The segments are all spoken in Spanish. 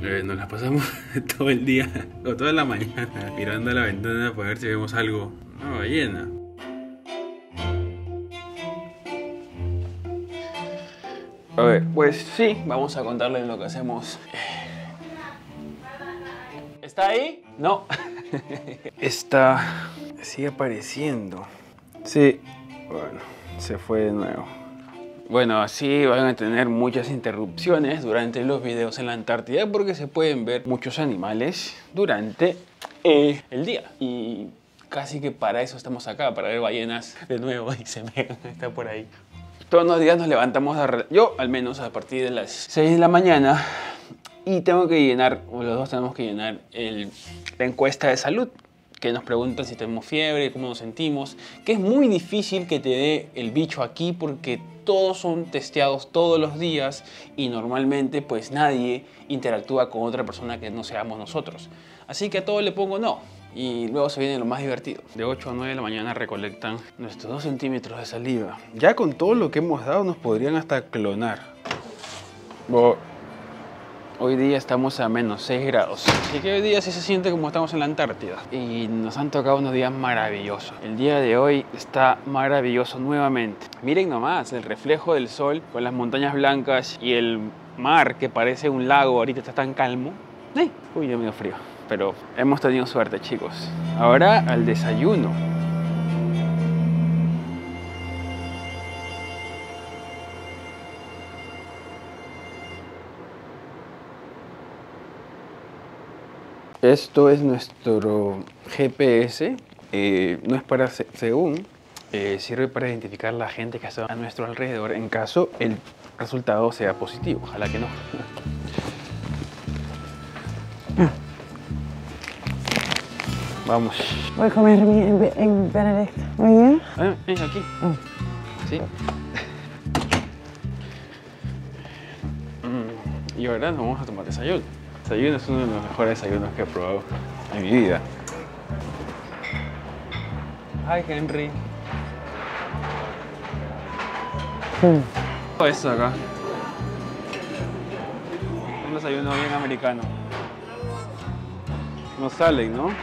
Nos la pasamos todo el día o toda la mañana mirando a la ventana para ver si vemos algo. Una ballena. A ver, pues sí, vamos a contarles lo que hacemos. ¿Está ahí? No. Sigue apareciendo. Sí, bueno, se fue de nuevo. Bueno, así van a tener muchas interrupciones durante los videos en la Antártida porque se pueden ver muchos animales durante el día. Y casi que para eso estamos acá, para ver ballenas de nuevo. Y se me está por ahí. Todos los días nos levantamos, yo al menos a partir de las 6 de la mañana y tengo que llenar, o los dos tenemos que llenar la encuesta de salud que nos preguntan si tenemos fiebre, cómo nos sentimos, que es muy difícil que te dé el bicho aquí porque todos son testeados todos los días y normalmente pues nadie interactúa con otra persona que no seamos nosotros. Así que a todos le pongo no. Y luego se viene lo más divertido. De 8 a 9 de la mañana recolectan nuestros 2 centímetros de saliva. Ya con todo lo que hemos dado nos podrían hasta clonar. Hoy día estamos a menos 6 grados. Así que hoy día sí se siente como estamos en la Antártida. Y nos han tocado unos días maravillosos. El día de hoy está maravilloso nuevamente. Miren nomás el reflejo del sol con las montañas blancas y el mar que parece un lago. Ahorita está tan calmo. Uy, ya me dio frío. Pero hemos tenido suerte, chicos. Ahora al desayuno. Esto es nuestro GPS. No es para según. Sirve para identificar la gente que está a nuestro alrededor en caso el resultado sea positivo. Ojalá que no. Vamos. Voy a comer en Benedicto. Muy bien. Ven aquí. Sí. Y ahora nos vamos a tomar desayuno. Desayuno es uno de los mejores desayunos que he probado en mi vida. Hi, Henry. Todo esto acá. Un desayuno bien americano. No salen, ¿no?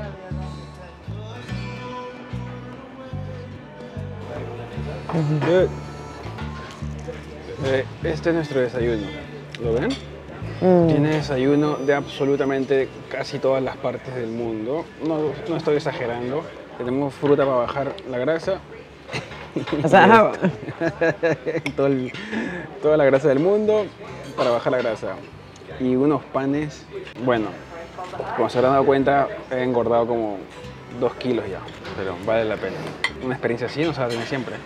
Este es nuestro desayuno. ¿Lo ven? Tiene desayuno de absolutamente casi todas las partes del mundo. No estoy exagerando. Tenemos fruta para bajar la grasa. O sea, toda la grasa del mundo para bajar la grasa. Y unos panes. Bueno, como se habrán dado cuenta, he engordado como 2 kilos ya. Pero vale la pena. Una experiencia así no se va a tener siempre.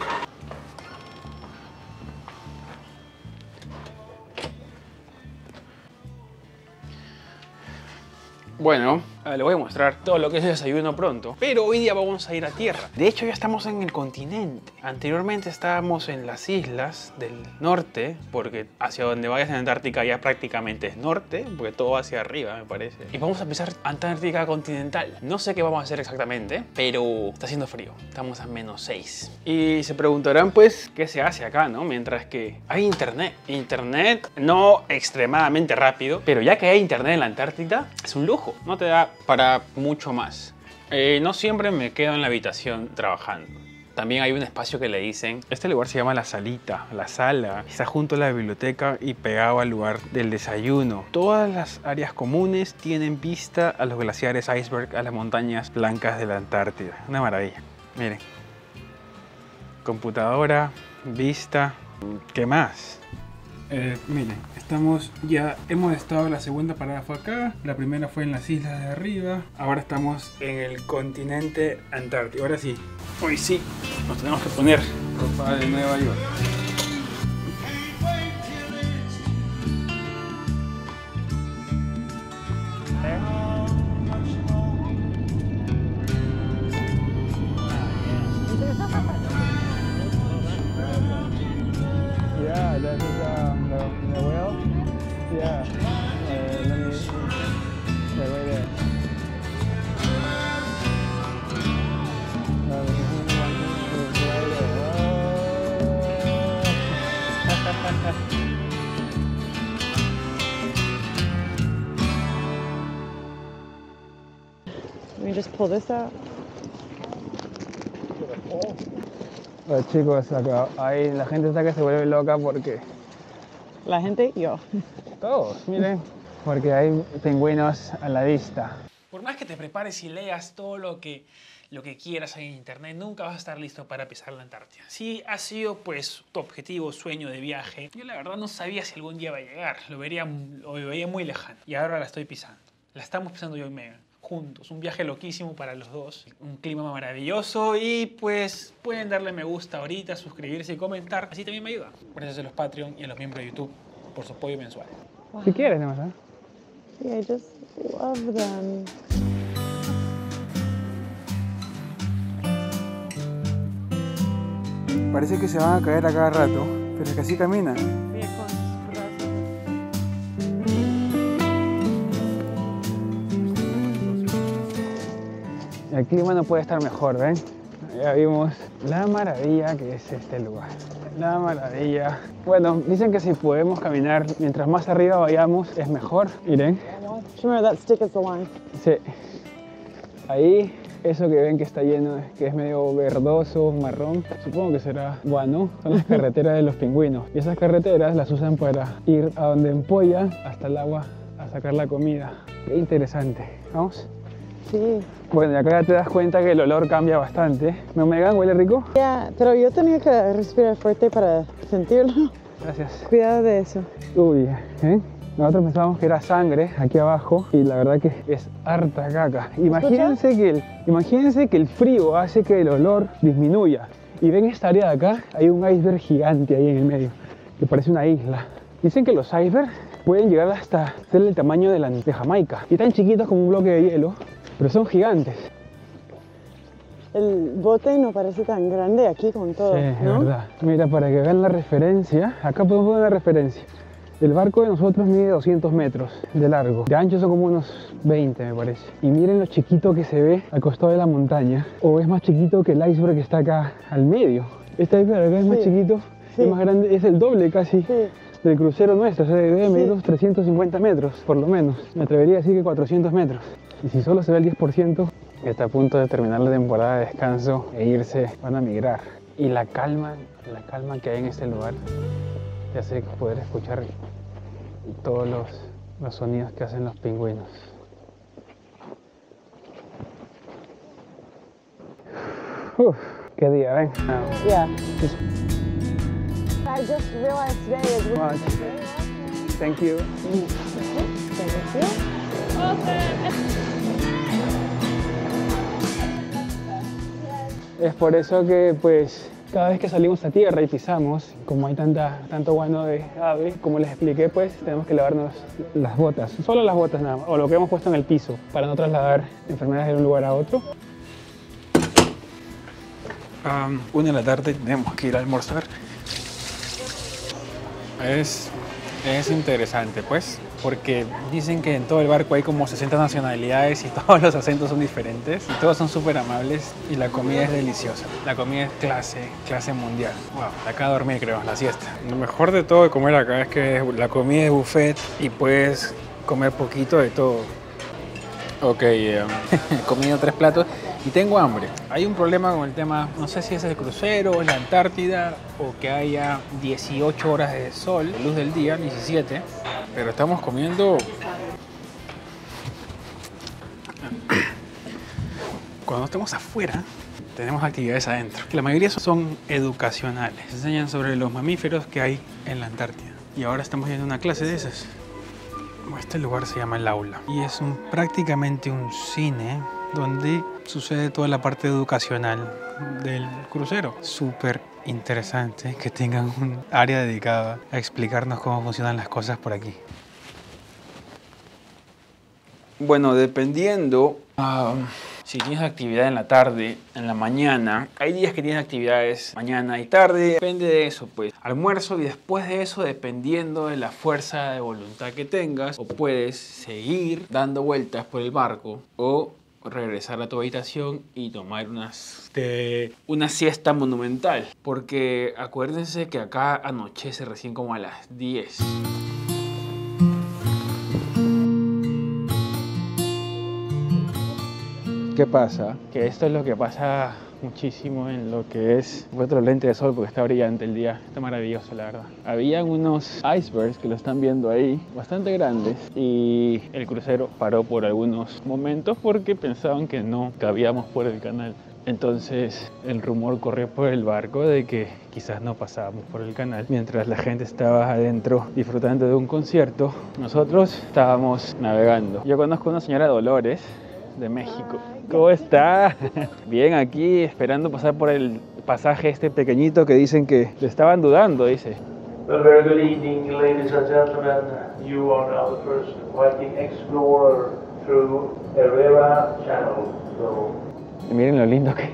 Bueno, les voy a mostrar todo lo que es el desayuno pronto, pero hoy día vamos a ir a tierra. De hecho ya estamos en el continente. Anteriormente estábamos en las islas del norte, porque hacia donde vayas en Antártica ya prácticamente es norte, porque todo va hacia arriba me parece. Y vamos a empezar Antártica continental. No sé qué vamos a hacer exactamente, pero está haciendo frío. Estamos a menos 6. Y se preguntarán pues qué se hace acá, ¿no? Mientras que hay internet. Internet no extremadamente rápido, pero ya que hay internet en la Antártida es un lujo. No te da para mucho más. No siempre me quedo en la habitación trabajando. También hay un espacio que le dicen, este lugar se llama la salita, la sala. Está junto a la biblioteca y pegado al lugar del desayuno. Todas las áreas comunes tienen vista a los glaciares iceberg, a las montañas blancas de la Antártida. Una maravilla. Miren. Computadora, vista. ¿Qué más? Miren, hemos estado, la segunda parada fue acá, la primera fue en las islas de arriba, ahora estamos en el continente antártico. Ahora sí, hoy sí, nos tenemos que poner ropa de Nueva York. Yeah, that is the whale. Yeah. Let me. Yeah, right there. Right there. just pull this out? Los chicos acá, ahí la gente está que se vuelve loca porque... La gente, yo. Todos, miren, porque hay pingüinos a la vista. Por más que te prepares y leas todo lo que quieras en internet, nunca vas a estar listo para pisar la Antártida. Si ha sido pues tu objetivo, sueño de viaje, yo la verdad no sabía si algún día va a llegar, lo veía muy lejano y ahora la estoy pisando. La estamos pisando yo y Megan, juntos, un viaje loquísimo para los dos, un clima maravilloso y pues pueden darle me gusta ahorita, suscribirse y comentar, así también me ayuda. Gracias a los Patreon y a los miembros de YouTube por su apoyo mensual. Wow. Si quieres, ¿no? ¿Eh? Yeah, I just love them. Parece que se van a caer a cada rato, pero es que así caminan. El clima no puede estar mejor, ¿ven? Ya vimos la maravilla que es este lugar. La maravilla. Bueno, dicen que si podemos caminar, mientras más arriba vayamos, es mejor. Miren. Remember that stick is the line. Sí. Ahí, eso que ven que está lleno, que es medio verdoso, marrón, supongo que será guano, son las carreteras de los pingüinos. Y esas carreteras las usan para ir a donde empollan hasta el agua a sacar la comida. Qué interesante. ¿Vamos? Sí. Bueno, y acá ya te das cuenta que el olor cambia bastante. ¿Me Megan, huele rico? Yeah, pero yo tenía que respirar fuerte para sentirlo. Gracias. Cuidado de eso. Uy, ¿eh? Nosotros pensábamos que era sangre aquí abajo y la verdad que es harta caca. Imagínense que el frío hace que el olor disminuya. Y ven esta área de acá, hay un iceberg gigante ahí en el medio, que parece una isla. Dicen que los icebergs pueden llegar hasta ser el tamaño de Jamaica. Y tan chiquitos como un bloque de hielo, pero son gigantes. El bote no parece tan grande aquí con todo, Sí, es ¿no? verdad. Mira, para que vean la referencia, acá podemos ver una referencia. El barco de nosotros mide 200 metros de largo. De ancho son como unos 20, me parece. Y miren lo chiquito que se ve al costado de la montaña. O es más chiquito que el iceberg que está acá al medio. Este iceberg acá es más chiquito, es más grande, es el doble casi del crucero nuestro. O sea, debe medir unos 350 metros, por lo menos. Me atrevería a decir que 400 metros. Y si solo se ve el 10%, está a punto de terminar la temporada de descanso e irse, van a migrar. Y la calma que hay en este lugar te hace poder escuchar todos los sonidos que hacen los pingüinos. Qué día, ven. Yeah. I just realized today is Much. Thank you. Es por eso que pues cada vez que salimos a tierra y pisamos, como hay tanto guano de ave, como les expliqué, pues tenemos que lavarnos las botas, solo las botas nada más, o lo que hemos puesto en el piso, para no trasladar enfermedades de un lugar a otro. 1 de la tarde, tenemos que ir a almorzar. Es interesante, pues, porque dicen que en todo el barco hay como 60 nacionalidades y todos los acentos son diferentes y todos son súper amables y la comida es deliciosa. La comida es clase mundial. Wow, acá a dormir creo, la siesta. Lo mejor de todo de comer acá es que la comida es buffet y puedes comer poquito de todo. Ok, he comido 3 platos y tengo hambre. Hay un problema con el tema, no sé si es el crucero, la Antártida o que haya 18 horas de sol, luz del día, 17. Pero estamos comiendo... Cuando estemos afuera, tenemos actividades adentro. La mayoría son educacionales. Enseñan sobre los mamíferos que hay en la Antártida. Y ahora estamos yendo a una clase de esas. Este lugar se llama el aula y es prácticamente un cine donde sucede toda la parte educacional del crucero. Súper interesante que tengan un área dedicada a explicarnos cómo funcionan las cosas por aquí. Bueno, dependiendo si tienes actividad en la tarde, en la mañana, hay días que tienes actividades mañana y tarde, depende de eso, pues almuerzo y después de eso, dependiendo de la fuerza de voluntad que tengas, o puedes seguir dando vueltas por el barco o regresar a tu habitación y tomar una siesta monumental, porque acuérdense que acá anochece recién como a las 10. ¿Qué pasa? Que esto es lo que pasa muchísimo en lo que es otro lente de sol, porque está brillante el día, está maravilloso la verdad. Habían unos icebergs que lo están viendo ahí, bastante grandes, y el crucero paró por algunos momentos porque pensaban que no cabíamos por el canal. Entonces el rumor corrió por el barco de que quizás no pasábamos por el canal. Mientras la gente estaba adentro disfrutando de un concierto, nosotros estábamos navegando. Yo conozco a una señora Dolores de México. ¿Cómo está? Bien, aquí esperando pasar por el pasaje este pequeñito que dicen que le estaban dudando, dice. Well, very good evening, ladies and gentlemen. You are now the first Viking explorer through Herrera Channel. So... Y miren lo lindo que es.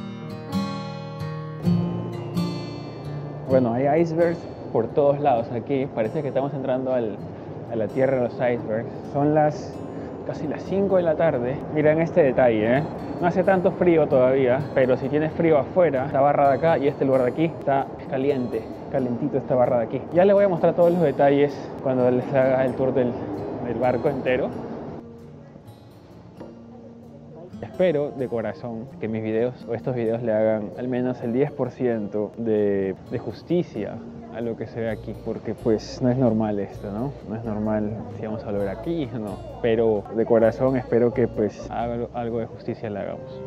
Bueno, hay icebergs por todos lados aquí. Parece que estamos entrando a la tierra de los icebergs. Son casi las 5 de la tarde. Miren este detalle, ¿eh? No hace tanto frío todavía, pero si tienes frío afuera, esta barra de acá y este lugar de aquí está caliente, calentito esta barra de aquí. Ya les voy a mostrar todos los detalles cuando les haga el tour del barco entero. Espero de corazón que mis videos o estos videos le hagan al menos el 10% de justicia a lo que se ve aquí, porque pues no es normal esto, ¿no? No es normal si vamos a volver aquí o no, pero de corazón espero que pues algo de justicia le hagamos.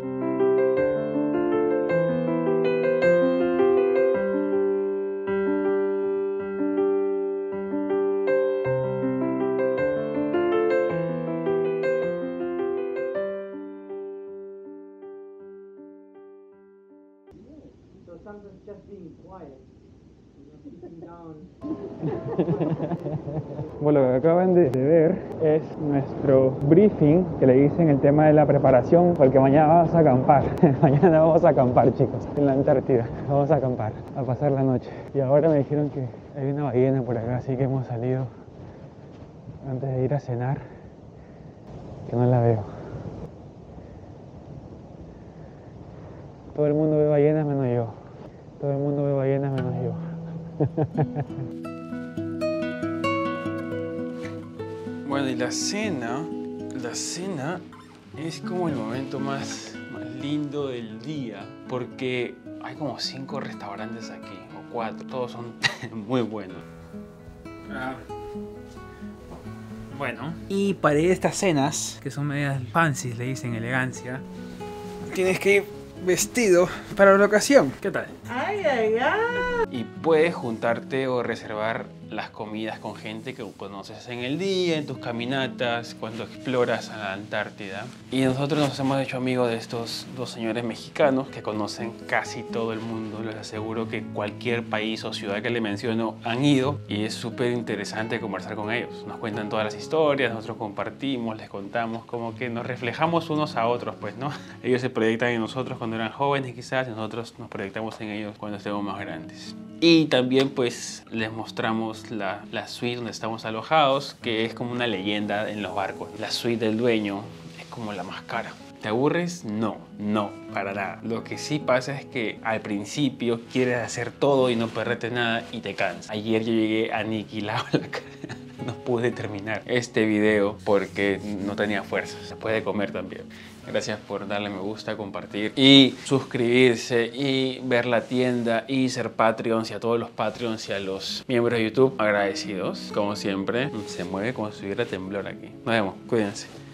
Bueno, lo que acaban de ver es nuestro briefing que le dicen el tema de la preparación, porque mañana vamos a acampar. Mañana vamos a acampar, chicos, en la Antártida. Vamos a acampar, a pasar la noche. Y ahora me dijeron que hay una ballena por acá, así que hemos salido antes de ir a cenar, que no la veo. Todo el mundo ve ballenas menos yo. Todo el mundo ve ballenas menos yo. Bueno, y la cena es como el momento más lindo del día, porque hay como 5 restaurantes aquí, o 4, todos son muy buenos. Bueno, y para ir a estas cenas, que son medias fancy, le dicen elegancia, tienes que ir vestido para la ocasión. ¿Qué tal? Ay, ay, ay. Y puedes juntarte o reservar las comidas con gente que conoces en el día, en tus caminatas, cuando exploras a la Antártida. Y nosotros nos hemos hecho amigos de estos 2 señores mexicanos que conocen casi todo el mundo. Les aseguro que cualquier país o ciudad que les menciono han ido, y es súper interesante conversar con ellos. Nos cuentan todas las historias, nosotros compartimos, les contamos, como que nos reflejamos unos a otros, pues, ¿no? Ellos se proyectan en nosotros cuando eran jóvenes quizás, y nosotros nos proyectamos en ellos cuando estemos más grandes. Y también pues les mostramos la suite donde estamos alojados, que es como una leyenda en los barcos. La suite del dueño es como la más cara. ¿Te aburres? No, para nada. Lo que sí pasa es que al principio quieres hacer todo y no perderte nada y te cansas. Ayer yo llegué aniquilado a la cara. No pude terminar este video porque no tenía fuerza. Se puede comer también. Gracias por darle me gusta, compartir y suscribirse y ver la tienda y ser Patreons, y a todos los Patreons y a los miembros de YouTube agradecidos. Como siempre, se mueve como si hubiera temblor aquí. Nos vemos, cuídense.